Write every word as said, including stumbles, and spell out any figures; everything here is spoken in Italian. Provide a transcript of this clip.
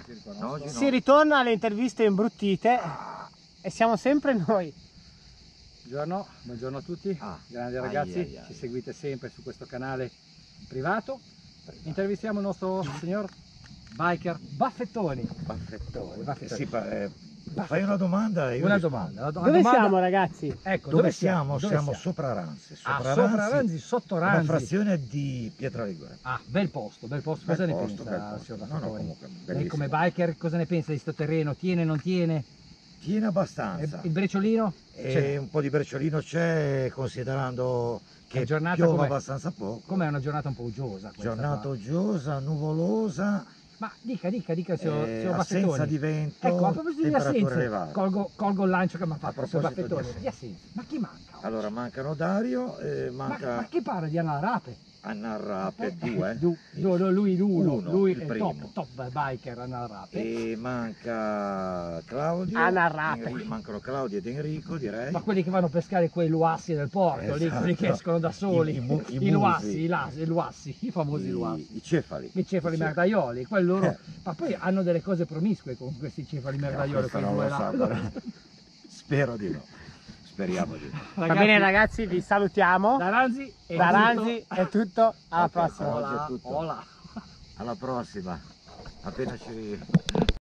No, oggi no. Si ritorna alle interviste imbruttite e siamo sempre noi. Buongiorno, buongiorno a tutti, Ah, grandi ragazzi, ai, ai, ai. ci seguite sempre su questo canale privato. Intervistiamo il nostro signor biker Baffettoni. Baffettone. Baffettoni. Sì, fa- eh, fai una domanda e io Una rispondo. domanda. una do- Dove domanda- siamo, ragazzi? Ecco, Dove, siamo? Dove siamo sopra Ranzi. Ah, Sopra sopra Ranzi, Ranzi, sotto una Ranzi. frazione di Pietraligure. Ah, bel posto, bel posto. Bel Cosa posto, ne bel pensa, posto. signor No, no, Baffettoni? comunque, Lei bellissimo. come biker cosa ne pensa di sto terreno? Tiene, non tiene? Tiene E- abbastanza. Il brecciolino? E C'è. un po' di brecciolino c'è, considerando che La giornata piove com'è? abbastanza poco. Com'è una giornata un po' uggiosa questa Giornata qua? uggiosa, nuvolosa, Ma dica, dica, dica, signor, eh, signor assenza Baffettoni. di vento, Ecco, a proposito di temperature assenze, elevate. colgo, colgo il lancio che mi ha A fatto il proposito signor di Baffettoni. Di assenze. assenze. Ma chi manca? Allora mancano Dario, eh, Ma, manca ma chi parla di Anna Rape? Anna Rape, due, Du- no, no, lui l'uno, Uno, lui il è primo. top, top biker Anna Rape. e manca Claudio, Anna Rape. Enri- mancano Claudio ed Enrico, direi. Ma quelli che vanno a pescare quei luassi del porto, lì, Esatto. quelli che escono da soli, I- i mu- i i, musi. luassi, i, las- i luassi, i famosi I, luassi. i cefali. I cefali I merdaioli, quelli loro, Eh. ma poi hanno delle cose promiscue con questi cefali merdaioli, questo quei non due lo là. so, però. Spero di no. Speriamo di no. Va bene, ragazzi, vi salutiamo. Da Ranzi è Da tutto. Ranzi è tutto. Alla Ok, prossima. oggi è Hola, tutto. hola. Alla prossima. Appena ci